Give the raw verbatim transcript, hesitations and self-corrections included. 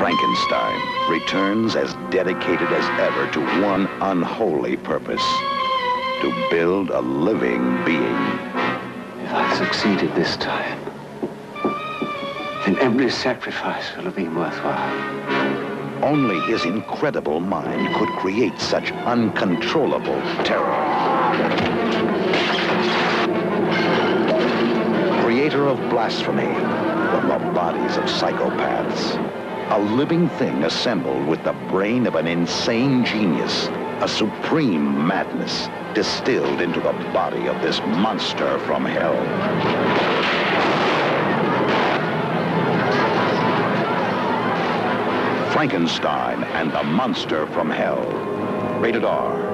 Frankenstein returns as dedicated as ever to one unholy purpose: to build a living being. If I succeeded this time, then every sacrifice will have been worthwhile. Only his incredible mind could create such uncontrollable terror. Creator of blasphemy from the bodies of psychopaths. A living thing assembled with the brain of an insane genius. A supreme madness distilled into the body of this monster from hell. Frankenstein and the Monster from Hell. Rated R.